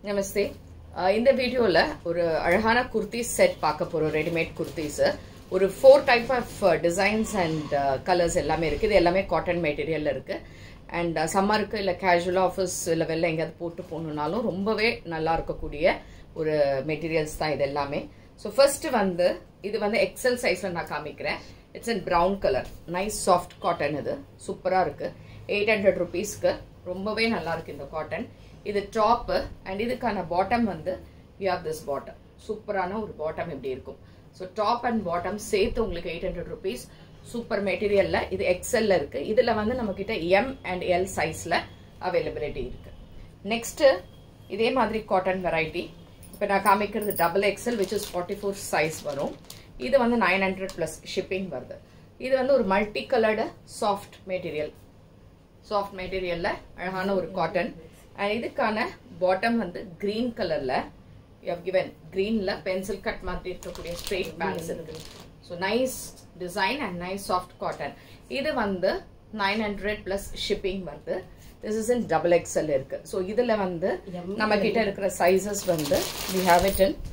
நமஸ்தே. இந்த வீடியோல ஒரு அழகான குர்த்தி செட் பார்க்க போறோம். ரெடிமேட் குர்த்திஸ் ஒரு 4 type of designs and colours எல்லாமே இருக்கு. இது எல்லாமே காட்டன் மெட்டீரியல்ல இருக்கு. அண்ட் சம்மருக்கு இல்ல கேஷுவல் ஆஃபீஸ் இல்ல வெளில எங்கயாவது போட்டு போகணும்னாலும் ரொம்பவே நல்லா இருக்கக்கூடிய ஒரு மெட்டீரியல்ஸ் தான் இது எல்லாமே. ஸோ ஃபர்ஸ்ட் இது எக்ஸல் சைஸ்ல நான் காமிக்கிறேன். It's in brown colour, nice soft cotton. இது சூப்பரா இருக்கு. 800 rupeesக்கு ரொம்பவே நல்லா இருக்கு இந்த காட்டன். இது டாப் அண்ட் இதுக்கான bottom you have this bottom. சூப்பரான ஒரு பாட்டம் இப்படி இருக்கும். ஸோ டாப் அண்ட் பாட்டம் சேர்த்து உங்களுக்கு 800 rupees. சூப்பர் மெட்டீரியல்ல இது எக்ஸல்ல இருக்கு. இதுல நம்ம கிட்ட எம் அண்ட் எல் சைஸ்ல அவைலபிலிட்டி இருக்கு. நெக்ஸ்ட் இதே மாதிரி காட்டன் வெரைட்டி இப்போ நான் காமிக்கிறது double XL which is 44 size வரும். இது 900 பிளஸ் ஷிப்பிங் வருது. இது ஒரு multi coloured soft material. Soft மெட்டீரியல்ல அழகான ஒரு காட்டன். அண்ட் இதுக்கான பாட்டம் கிரீன் கலர்ல யூ ஹவ் கிவன் கிரீன்ல பென்சில் கட் மாதிரி இருக்கக்கூடிய ஸ்ட்ரெயிட் பேண்ட்ஸ் இருக்கு. So nice design and nice soft cotton. இது 900 பிளஸ் ஷிப்பிங் வருது. This is in double XL இருக்கு. ஸோ இதுல நம்ம கிட்ட இருக்கிற sizes we have it in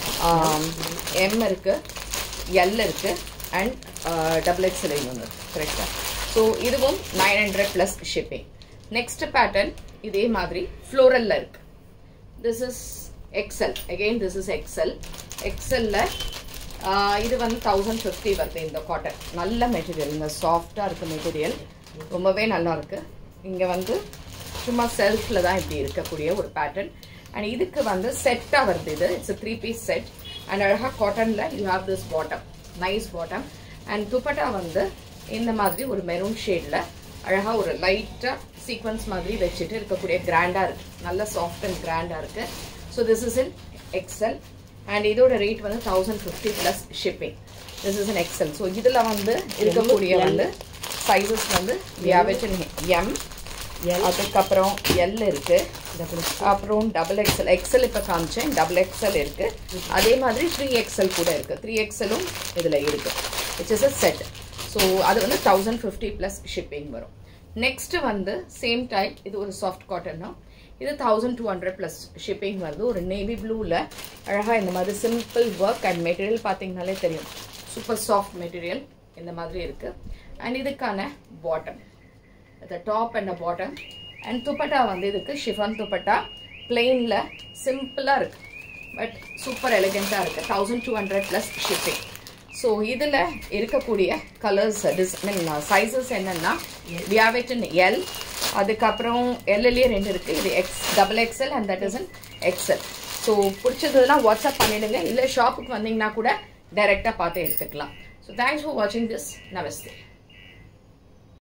M இருக்கு, எல் இருக்கு அண்ட் டபுள் எக்ஸல் ஒன்று கரெக்டா. ஸோ இதுவும் 900 பிளஸ் ஷிப்பிங். நெக்ஸ்ட் பேட்டர்ன் இதே மாதிரி ஃப்ளோரல்ல இருக்கு. This is XL. Again this is XL. எக்ஸல்ல இது 1050 வருது. இந்த காட்டன் நல்ல மெட்டீரியல். இந்த சாஃப்டா இருக்கு மெட்டீரியல், ரொம்பவே நல்லா இருக்கு. இங்க சும்மா செல்ஃப்ல தான் இப்படி இருக்கக்கூடிய ஒரு பேட்டர்ன். அண்ட் இதுக்கு செட்டா வருது. இது இட்ஸ் 3 பீஸ் செட். அண்ட் அழகா காட்டன்ல you have this bottom, nice bottom. And dupatta இந்த மாதிரி ஒரு மெரூன் ஷேட்ல அழகா ஒரு லைட்டா சீக்வன்ஸ் மாதிரி வச்சுட்டு இருக்கக்கூடிய கிராண்டா இருக்கு. நல்ல சாஃப்ட் அண்ட் கிராண்டா இருக்கு. So this is in XL. And இதோட rate 1050 plus shipping. This is in XL. So இதுல இருக்கக்கூடிய sizes we have it in M, அதுக்கப்புறம் எல் இருக்கு, அப்புறம் டபுள் எக்ஸல். எக்ஸல் இப்போ காமிச்சேன், டபுள் எக்ஸல் இருக்கு. அதே மாதிரி 3XL கூட இருக்கு. 3XLம் இதுல இருக்கு. Which is a set. So அது 1050 பிளஸ் ஷிப்பிங் வரும். Next same type. இது ஒரு சாஃப்ட் காட்டன் தான். இது 1200 பிளஸ் ஷிப்பிங் வருது. ஒரு நேவி ப்ளூல அழகா இந்த மாதிரி சிம்பிள் ஒர்க் அண்ட் மெட்டீரியல் பார்த்தீங்கன்னாலே தெரியும். சூப்பர் சாஃப்ட் மெட்டீரியல் இந்த மாதிரி இருக்கு. அண்ட் இதுக்கான bottom, the top and the bottom. and dupatta இதுக்கு ஷிஃபான் துப்பட்டா பிளெயின்ல சிம்பிளா இருக்கு, பட் சூப்பர் எலிகெண்டா இருக்கு. 1200 பிளஸ் ஷிப்பிங். ஸோ இதுல இருக்கக்கூடிய கலர்ஸ் சைசஸ் என்னன்னா we have it in L, அதுக்கப்புறம் எல்லையே 2 இருக்கு. இது double XL and that is in XL. So பிடிச்சதுன்னா வாட்ஸ்அப் பண்ணிடுங்க, இல்லை ஷாப்புக்கு வந்தீங்கன்னா கூட டைரக்டா பார்த்து எடுத்துக்கலாம். ஸோ தேங்க்ஸ் ஃபார் வாட்சிங் திஸ். நமஸ்தே.